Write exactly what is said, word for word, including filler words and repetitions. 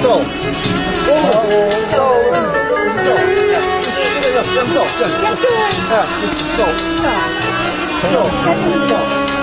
手，哦，手，手，这个用手，这样手，啊，手，手，手，手。